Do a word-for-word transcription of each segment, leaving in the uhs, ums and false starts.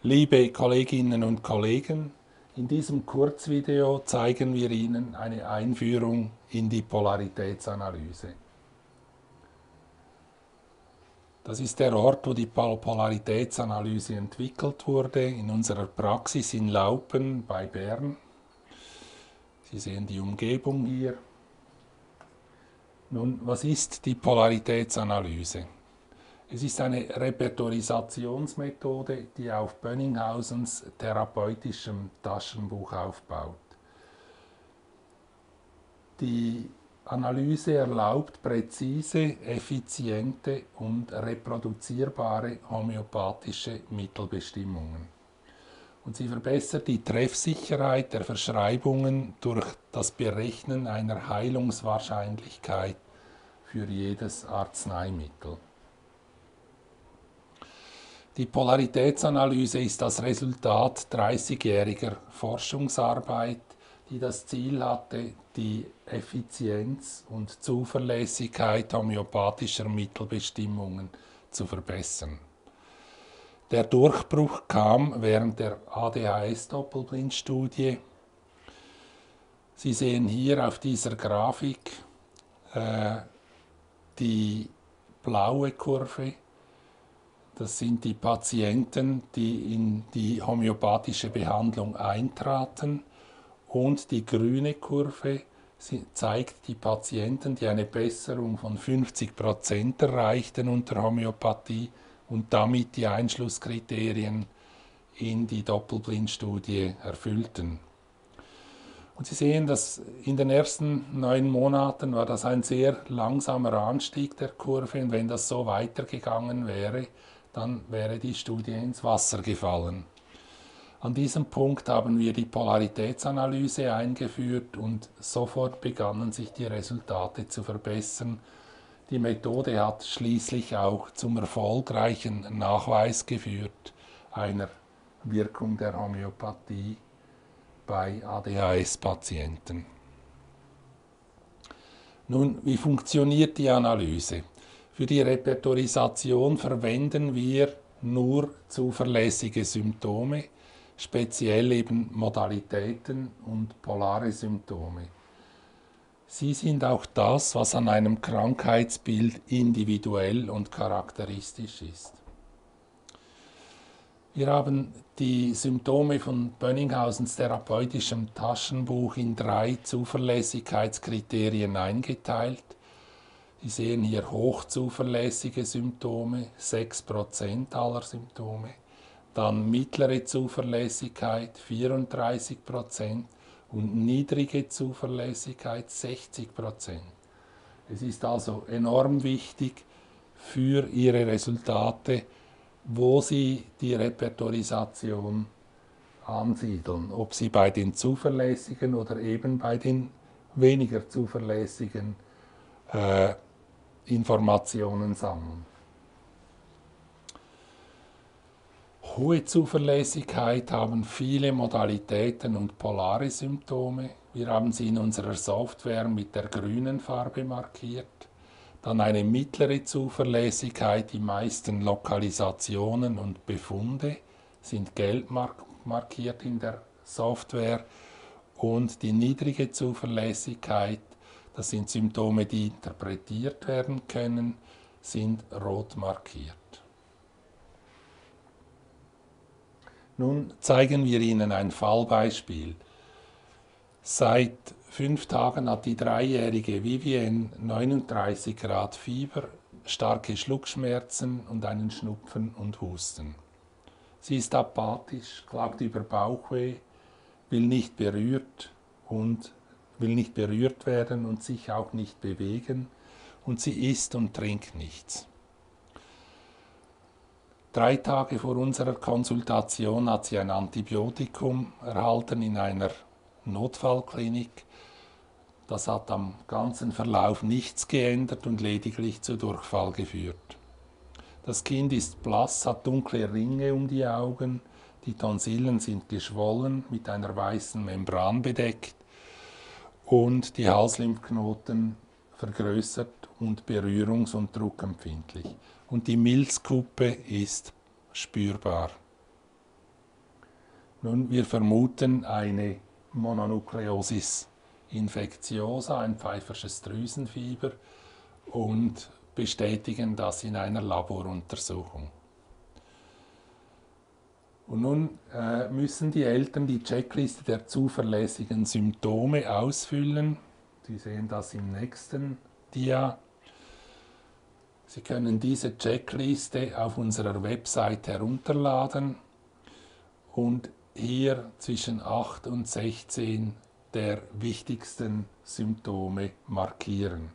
Liebe Kolleginnen und Kollegen, in diesem Kurzvideo zeigen wir Ihnen eine Einführung in die Polaritätsanalyse. Das ist der Ort, wo die Polaritätsanalyse entwickelt wurde, in unserer Praxis in Laupen bei Bern. Sie sehen die Umgebung hier. Nun, was ist die Polaritätsanalyse? Es ist eine Repertorisationsmethode, die auf Bönninghausens therapeutischem Taschenbuch aufbaut. Die Analyse erlaubt präzise, effiziente und reproduzierbare homöopathische Mittelbestimmungen. Und sie verbessert die Treffsicherheit der Verschreibungen durch das Berechnen einer Heilungswahrscheinlichkeit für jedes Arzneimittel. Die Polaritätsanalyse ist das Resultat dreißigjähriger Forschungsarbeit, die das Ziel hatte, die Effizienz und Zuverlässigkeit homöopathischer Mittelbestimmungen zu verbessern. Der Durchbruch kam während der A D H S-Doppelblindstudie. Sie sehen hier auf dieser Grafik äh, die blaue Kurve. Das sind die Patienten, die in die homöopathische Behandlung eintraten, und die grüne Kurve zeigt die Patienten, die eine Besserung von fünfzig Prozent erreichten unter Homöopathie und damit die Einschlusskriterien in die Doppelblindstudie erfüllten. Und Sie sehen, dass in den ersten neun Monaten war das ein sehr langsamer Anstieg der Kurve, und wenn das so weitergegangen wäre, dann wäre die Studie ins Wasser gefallen. An diesem Punkt haben wir die Polaritätsanalyse eingeführt und sofort begannen sich die Resultate zu verbessern. Die Methode hat schließlich auch zum erfolgreichen Nachweis geführt einer Wirkung der Homöopathie bei A D H S-Patienten. Nun, wie funktioniert die Analyse? Für die Repertorisation verwenden wir nur zuverlässige Symptome, speziell eben Modalitäten und polare Symptome. Sie sind auch das, was an einem Krankheitsbild individuell und charakteristisch ist. Wir haben die Symptome von Bönninghausens therapeutischem Taschenbuch in drei Zuverlässigkeitskriterien eingeteilt. Sie sehen hier hochzuverlässige Symptome, sechs Prozent aller Symptome, dann mittlere Zuverlässigkeit, vierunddreißig Prozent, und niedrige Zuverlässigkeit, sechzig Prozent. Es ist also enorm wichtig für Ihre Resultate, wo Sie die Repertorisation ansiedeln, ob Sie bei den zuverlässigen oder eben bei den weniger zuverlässigen äh, Informationen sammeln. Hohe Zuverlässigkeit haben viele Modalitäten und polare Symptome. Wir haben sie in unserer Software mit der grünen Farbe markiert. Dann eine mittlere Zuverlässigkeit, die meisten Lokalisationen und Befunde sind gelb markiert in der Software, und die niedrige Zuverlässigkeit, das sind Symptome, die interpretiert werden können, sind rot markiert. Nun zeigen wir Ihnen ein Fallbeispiel. Seit fünf Tagen hat die dreijährige Vivienne neununddreißig Grad Fieber, starke Schluckschmerzen und einen Schnupfen und Husten. Sie ist apathisch, klagt über Bauchweh, will nicht berührt und will nicht berührt werden und sich auch nicht bewegen, und sie isst und trinkt nichts. Drei Tage vor unserer Konsultation hat sie ein Antibiotikum erhalten in einer Notfallklinik. Das hat am ganzen Verlauf nichts geändert und lediglich zu Durchfall geführt. Das Kind ist blass, hat dunkle Ringe um die Augen, die Tonsillen sind geschwollen, mit einer weißen Membran bedeckt, und die Halslymphknoten vergrößert und berührungs- und druckempfindlich. Und die Milzkuppe ist spürbar. Nun, wir vermuten eine Mononukleosis infecciosa, ein pfeifersches Drüsenfieber, und bestätigen das in einer Laboruntersuchung. Und nun äh, müssen die Eltern die Checkliste der zuverlässigen Symptome ausfüllen. Sie sehen das im nächsten Dia. Sie können diese Checkliste auf unserer Website herunterladen und hier zwischen acht und sechzehn der wichtigsten Symptome markieren.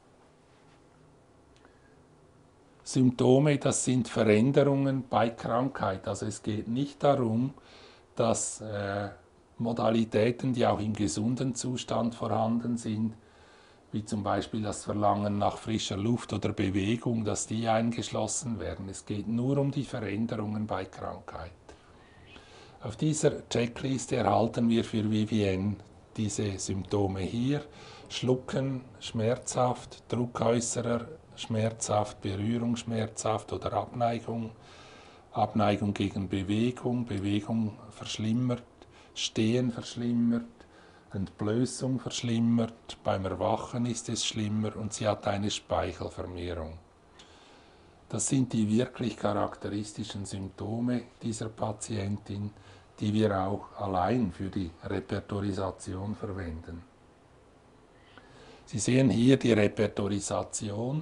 Symptome, das sind Veränderungen bei Krankheit. Also es geht nicht darum, dass äh, Modalitäten, die auch im gesunden Zustand vorhanden sind, wie zum Beispiel das Verlangen nach frischer Luft oder Bewegung, dass die eingeschlossen werden. Es geht nur um die Veränderungen bei Krankheit. Auf dieser Checkliste erhalten wir für Vivien diese Symptome hier: Schlucken, schmerzhaft, Druckäußerer, schmerzhaft, Berührung schmerzhaft oder Abneigung, Abneigung gegen Bewegung, Bewegung verschlimmert, Stehen verschlimmert, Entblößung verschlimmert, beim Erwachen ist es schlimmer und sie hat eine Speichelvermehrung. Das sind die wirklich charakteristischen Symptome dieser Patientin, die wir auch allein für die Repertorisation verwenden. Sie sehen hier die Repertorisation.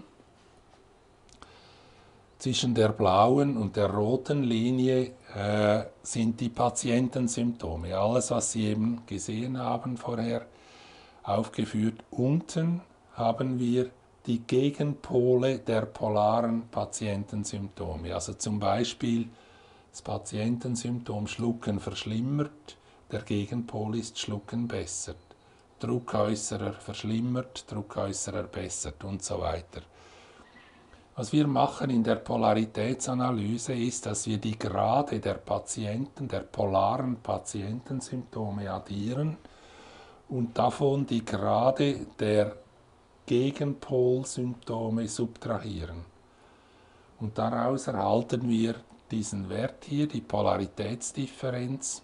Zwischen der blauen und der roten Linie äh, sind die Patientensymptome. Alles, was Sie eben gesehen haben vorher, aufgeführt. Unten haben wir die Gegenpole der polaren Patientensymptome. Also zum Beispiel das Patientensymptom Schlucken verschlimmert, der Gegenpol ist Schlucken bessert. Druckäußerer verschlimmert, Druckäußerer bessert und so weiter. Was wir machen in der Polaritätsanalyse ist, dass wir die Grade der Patienten, der polaren Patientensymptome addieren und davon die Grade der Gegenpolsymptome subtrahieren. Und daraus erhalten wir diesen Wert hier, die Polaritätsdifferenz,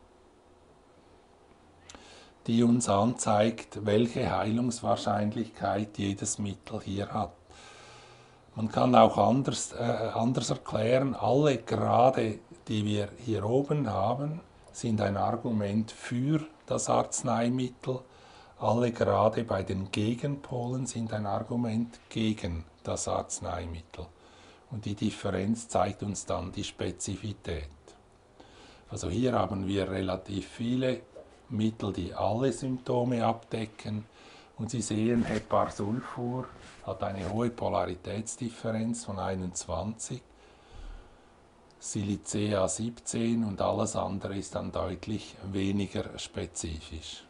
die uns anzeigt, welche Heilungswahrscheinlichkeit jedes Mittel hier hat. Man kann auch anders, äh, anders erklären, alle Grade, die wir hier oben haben, sind ein Argument für das Arzneimittel. Alle Grade bei den Gegenpolen sind ein Argument gegen das Arzneimittel. Und die Differenz zeigt uns dann die Spezifität. Also hier haben wir relativ viele Mittel, die alle Symptome abdecken. Und Sie sehen, Heparsulfur hat eine hohe Polaritätsdifferenz von einundzwanzig, Silicea siebzehn und alles andere ist dann deutlich weniger spezifisch.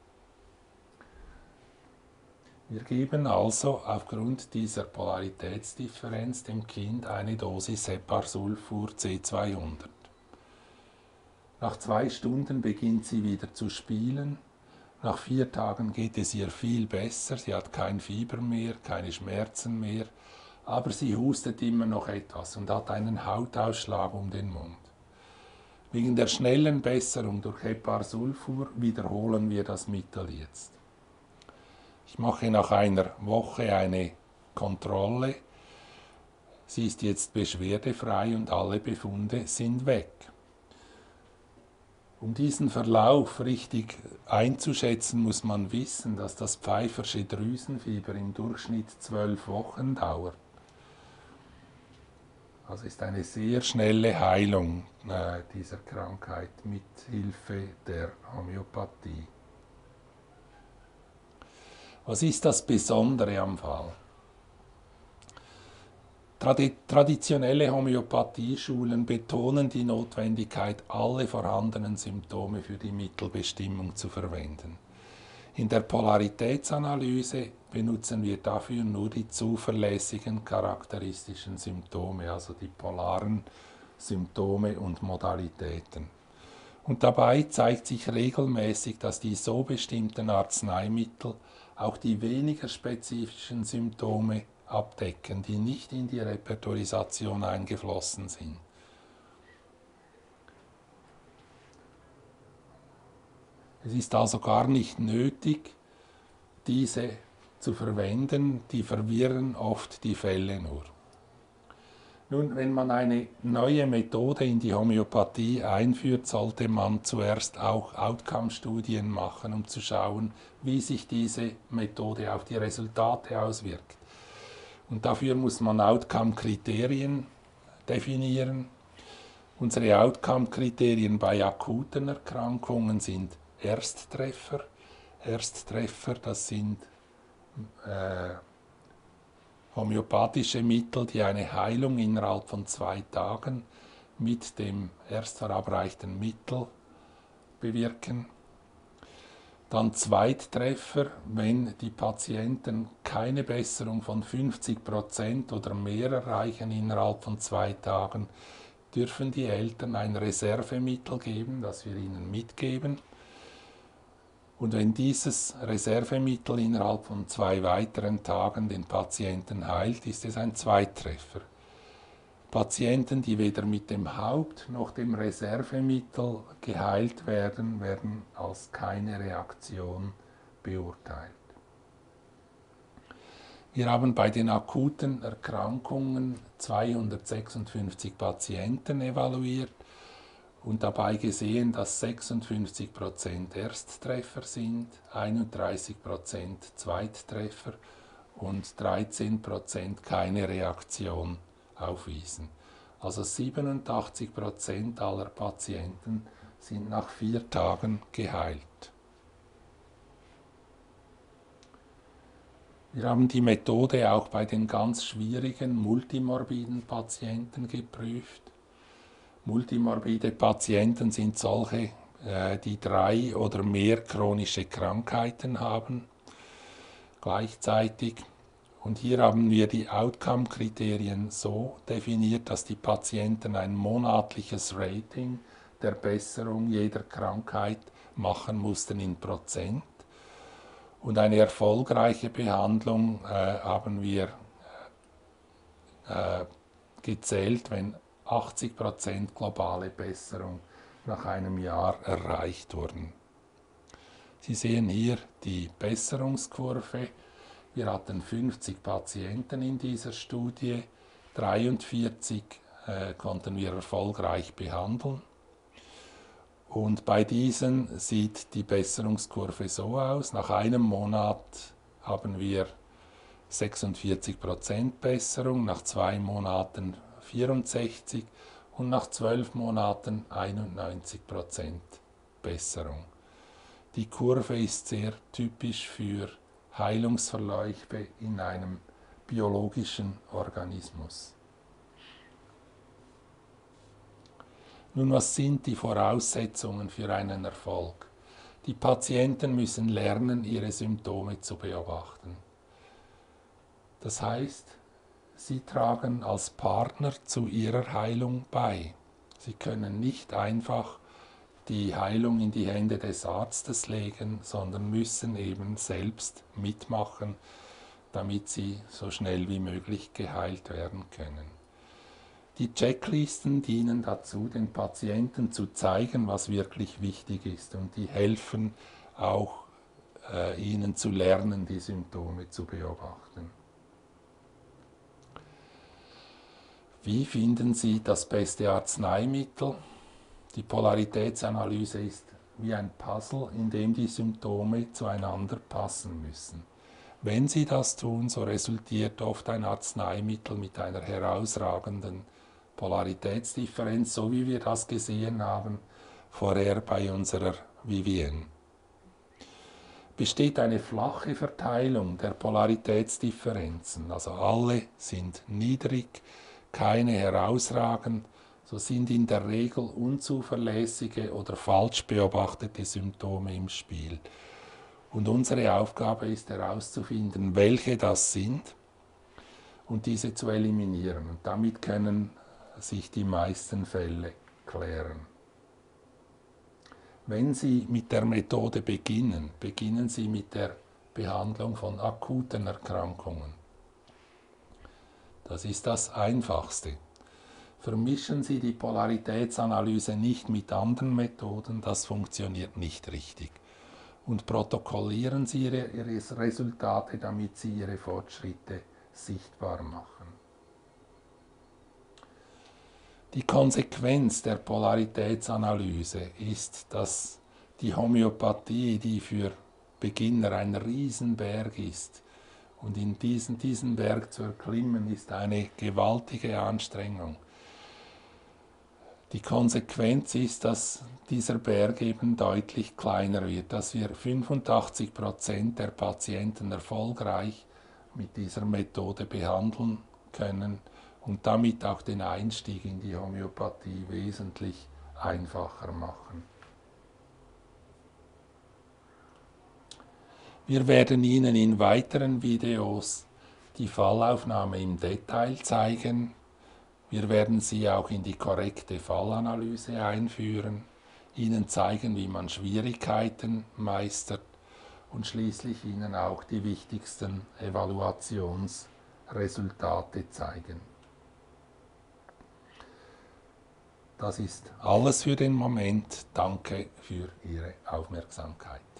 Wir geben also aufgrund dieser Polaritätsdifferenz dem Kind eine Dosis Heparsulfur C zweihundert. Nach zwei Stunden beginnt sie wieder zu spielen. Nach vier Tagen geht es ihr viel besser, sie hat kein Fieber mehr, keine Schmerzen mehr, aber sie hustet immer noch etwas und hat einen Hautausschlag um den Mund. Wegen der schnellen Besserung durch Heparsulfur wiederholen wir das Mittel jetzt. Ich mache nach einer Woche eine Kontrolle. Sie ist jetzt beschwerdefrei und alle Befunde sind weg. Um diesen Verlauf richtig einzuschätzen, muss man wissen, dass das pfeifersche Drüsenfieber im Durchschnitt zwölf Wochen dauert. Also ist eine sehr schnelle Heilung äh, dieser Krankheit mit Hilfe der Homöopathie. Was ist das Besondere am Fall? Traditionelle Homöopathieschulen betonen die Notwendigkeit, alle vorhandenen Symptome für die Mittelbestimmung zu verwenden. In der Polaritätsanalyse benutzen wir dafür nur die zuverlässigen charakteristischen Symptome, also die polaren Symptome und Modalitäten. Und dabei zeigt sich regelmäßig, dass die so bestimmten Arzneimittel auch die weniger spezifischen Symptome abdecken, die nicht in die Repertorisation eingeflossen sind. Es ist also gar nicht nötig, diese zu verwenden, die verwirren oft die Fälle nur. Nun, wenn man eine neue Methode in die Homöopathie einführt, sollte man zuerst auch Outcome-Studien machen, um zu schauen, wie sich diese Methode auf die Resultate auswirkt. Und dafür muss man Outcome-Kriterien definieren. Unsere Outcome-Kriterien bei akuten Erkrankungen sind Ersttreffer. Ersttreffer, das sind äh, homöopathische Mittel, die eine Heilung innerhalb von zwei Tagen mit dem erst verabreichten Mittel bewirken. Dann Zweittreffer, wenn die Patienten keine Besserung von fünfzig Prozent oder mehr erreichen innerhalb von zwei Tagen, dürfen die Eltern ein Reservemittel geben, das wir ihnen mitgeben. Und wenn dieses Reservemittel innerhalb von zwei weiteren Tagen den Patienten heilt, ist es ein Zweittreffer. Patienten, die weder mit dem Haupt- noch dem Reservemittel geheilt werden, werden als keine Reaktion beurteilt. Wir haben bei den akuten Erkrankungen zweihundertsechsundfünfzig Patienten evaluiert und dabei gesehen, dass sechsundfünfzig Prozent Ersttreffer sind, einunddreißig Prozent Zweittreffer und dreizehn Prozent keine Reaktion aufwiesen. Also siebenundachtzig Prozent aller Patienten sind nach vier Tagen geheilt. Wir haben die Methode auch bei den ganz schwierigen multimorbiden Patienten geprüft. Multimorbide Patienten sind solche, die drei oder mehr chronische Krankheiten haben gleichzeitig. Und hier haben wir die Outcome-Kriterien so definiert, dass die Patienten ein monatliches Rating der Besserung jeder Krankheit machen mussten in Prozent. Und eine erfolgreiche Behandlung äh, haben wir äh, gezählt, wenn achtzig Prozent globale Besserung nach einem Jahr erreicht wurden. Sie sehen hier die Besserungskurve. Wir hatten fünfzig Patienten in dieser Studie, dreiundvierzig äh, konnten wir erfolgreich behandeln. Und bei diesen sieht die Besserungskurve so aus. Nach einem Monat haben wir sechsundvierzig Prozent Besserung, nach zwei Monaten vierundsechzig und nach zwölf Monaten einundneunzig Prozent Besserung. Die Kurve ist sehr typisch für Heilungsverläufe in einem biologischen Organismus. Nun, was sind die Voraussetzungen für einen Erfolg? Die Patienten müssen lernen, ihre Symptome zu beobachten. Das heißt, sie tragen als Partner zu ihrer Heilung bei. Sie können nicht einfach die Heilung in die Hände des Arztes legen, sondern müssen eben selbst mitmachen, damit sie so schnell wie möglich geheilt werden können. Die Checklisten dienen dazu, den Patienten zu zeigen, was wirklich wichtig ist, und die helfen auch, äh, ihnen zu lernen, die Symptome zu beobachten. Wie finden Sie das beste Arzneimittel? Die Polaritätsanalyse ist wie ein Puzzle, in dem die Symptome zueinander passen müssen. Wenn sie das tun, so resultiert oft ein Arzneimittel mit einer herausragenden Polaritätsdifferenz, so wie wir das gesehen haben vorher bei unserer Vivienne. Besteht eine flache Verteilung der Polaritätsdifferenzen, also alle sind niedrig, keine herausragend, so sind in der Regel unzuverlässige oder falsch beobachtete Symptome im Spiel. Und unsere Aufgabe ist herauszufinden, welche das sind und diese zu eliminieren. Und damit können sich die meisten Fälle klären. Wenn Sie mit der Methode beginnen, beginnen Sie mit der Behandlung von akuten Erkrankungen. Das ist das Einfachste. Vermischen Sie die Polaritätsanalyse nicht mit anderen Methoden, das funktioniert nicht richtig. und protokollieren Sie Ihre, Ihre Resultate, damit Sie Ihre Fortschritte sichtbar machen. Die Konsequenz der Polaritätsanalyse ist, dass die Homöopathie, die für Beginner ein Riesenberg ist, und in diesen, diesen Berg zu erklimmen, ist eine gewaltige Anstrengung. Die Konsequenz ist, dass dieser Berg eben deutlich kleiner wird, dass wir fünfundachtzig Prozent der Patienten erfolgreich mit dieser Methode behandeln können und damit auch den Einstieg in die Homöopathie wesentlich einfacher machen. Wir werden Ihnen in weiteren Videos die Fallaufnahme im Detail zeigen. Wir werden Sie auch in die korrekte Fallanalyse einführen, Ihnen zeigen, wie man Schwierigkeiten meistert und schließlich Ihnen auch die wichtigsten Evaluationsresultate zeigen. Das ist alles für den Moment. Danke für Ihre Aufmerksamkeit.